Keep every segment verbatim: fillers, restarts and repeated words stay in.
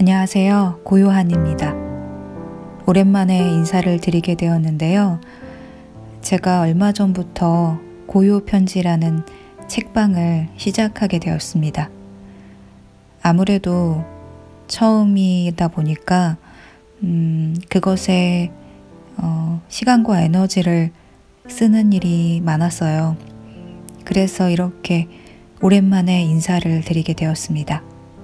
안녕하세요. 고요한입니다. 오랜만에 인사를 드리게 되었는데요. 제가 얼마 전부터 고요편지라는 책방을 시작하게 되었습니다. 아무래도 처음이다 보니까 음, 그것에 어, 시간과 에너지를 쓰는 일이 많았어요. 그래서 이렇게 오랜만에 인사를 드리게 되었습니다.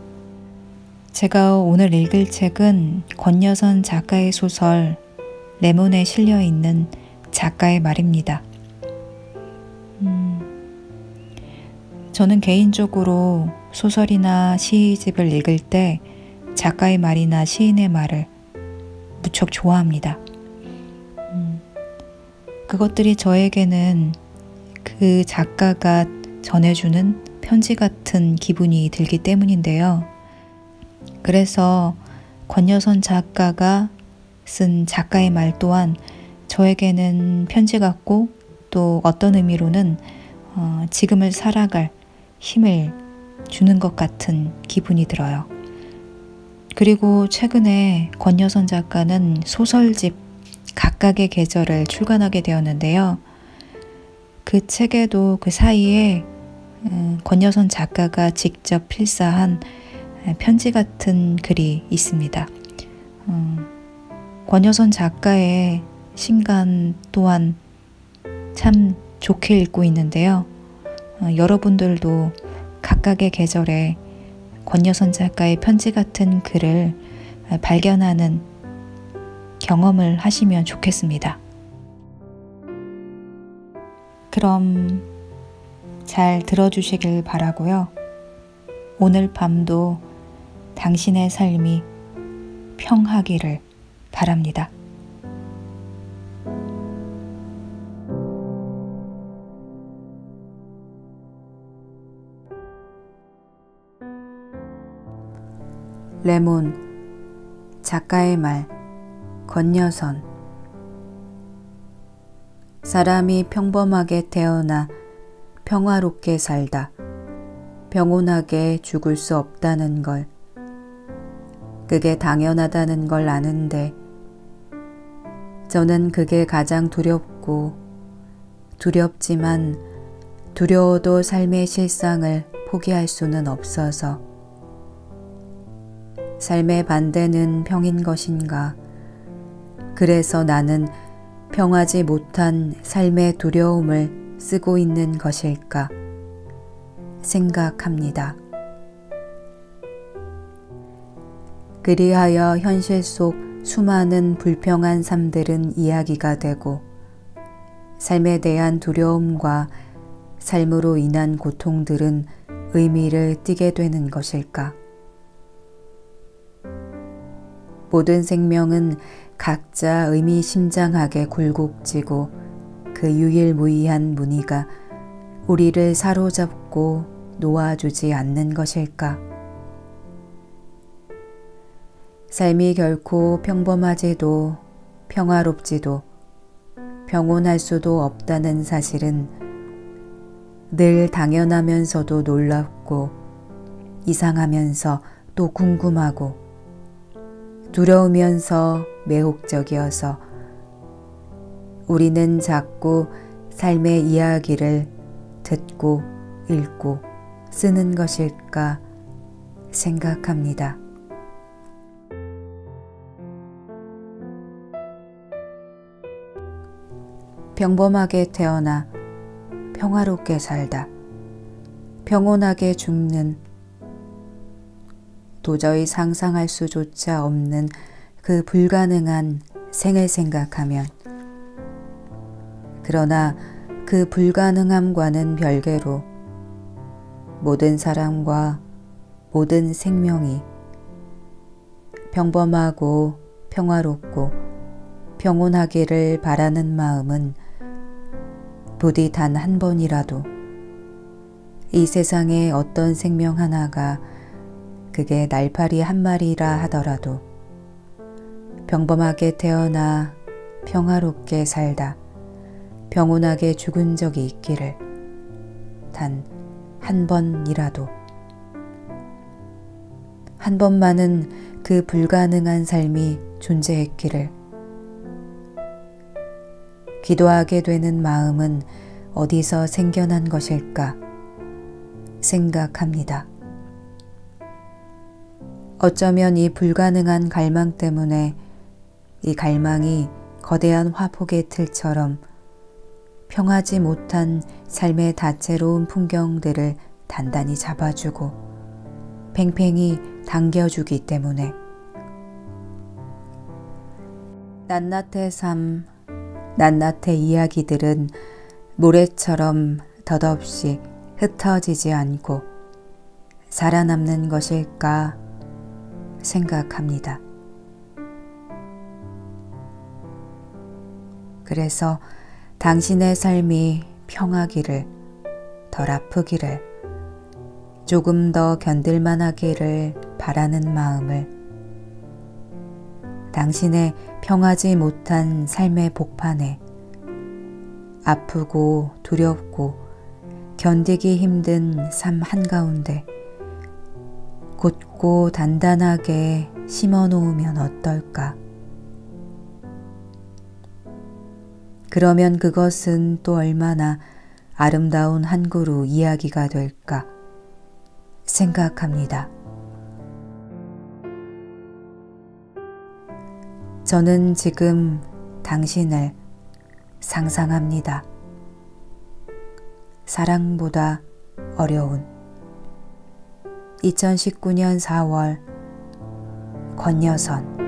제가 오늘 읽을 책은 권여선 작가의 소설 레몬에 실려 있는 작가의 말입니다. 음, 저는 개인적으로 소설이나 시집을 읽을 때 작가의 말이나 시인의 말을 무척 좋아합니다. 음, 그것들이 저에게는 그 작가가 전해주는 편지 같은 기분이 들기 때문인데요. 그래서 권여선 작가가 쓴 작가의 말 또한 저에게는 편지 같고 또 어떤 의미로는 어, 지금을 살아갈 힘을 주는 것 같은 기분이 들어요. 그리고 최근에 권여선 작가는 소설집 각각의 계절을 출간하게 되었는데요. 그 책에도 그 사이에 음, 권여선 작가가 직접 필사한 편지 같은 글이 있습니다. 음, 권여선 작가의 신간 또한 참 좋게 읽고 있는데요. 어, 여러분들도 각각의 계절에 권여선 작가의 편지 같은 글을 발견하는 경험을 하시면 좋겠습니다. 그럼 잘 들어주시길 바라고요. 오늘 밤도 당신의 삶이 평하기를 바랍니다. 레몬, 작가의 말, 권여선. 사람이 평범하게 태어나 평화롭게 살다 평온하게 죽을 수 없다는 걸, 그게 당연하다는 걸 아는데 저는 그게 가장 두렵고 두렵지만 두려워도 삶의 실상을 포기할 수는 없어서 삶의 반대는 평인 것인가? 그래서 나는 평하지 못한 삶의 두려움을 쓰고 있는 것일까? 생각합니다. 그리하여 현실 속 수많은 불평한 삶들은 이야기가 되고 삶에 대한 두려움과 삶으로 인한 고통들은 의미를 띠게 되는 것일까? 모든 생명은 각자 의미심장하게 굴곡지고 그 유일무이한 무늬가 우리를 사로잡고 놓아주지 않는 것일까? 삶이 결코 평범하지도 평화롭지도 평온할 수도 없다는 사실은 늘 당연하면서도 놀랍고 이상하면서 또 궁금하고 두려우면서 매혹적이어서 우리는 자꾸 삶의 이야기를 듣고 읽고 쓰는 것일까 생각합니다. 평범하게 태어나 평화롭게 살다 평온하게 죽는 도저히 상상할 수조차 없는 그 불가능한 생을 생각하면, 그러나 그 불가능함과는 별개로 모든 사람과 모든 생명이 평범하고 평화롭고 평온하기를 바라는 마음은 부디 단 한 번이라도 이 세상의 어떤 생명 하나가, 그게 날파리 한 마리라 하더라도 평범하게 태어나 평화롭게 살다 평온하게 죽은 적이 있기를 단 한 번이라도 한 번만은 그 그 불가능한 삶이 존재했기를. 기도하게 되는 마음은 어디서 생겨난 것일까 생각합니다. 어쩌면 이 불가능한 갈망 때문에 이 갈망이 거대한 화폭의 틀처럼 평하지 못한 삶의 다채로운 풍경들을 단단히 잡아주고 팽팽히 당겨주기 때문에 낱낱의 삶, 낱낱의 이야기들은 모래처럼 덧없이 흩어지지 않고 살아남는 것일까 생각합니다. 그래서 당신의 삶이 평하기를, 덜 아프기를, 조금 더 견딜만하기를 바라는 마음을 당신의 평하지 못한 삶의 복판에 아프고 두렵고 견디기 힘든 삶 한가운데 곧고 단단하게 심어 놓으면 어떨까? 그러면 그것은 또 얼마나 아름다운 한 그루 이야기가 될까 생각합니다. 저는 지금 당신을 상상합니다. 사랑보다 어려운 이천십구 년 사월 권여선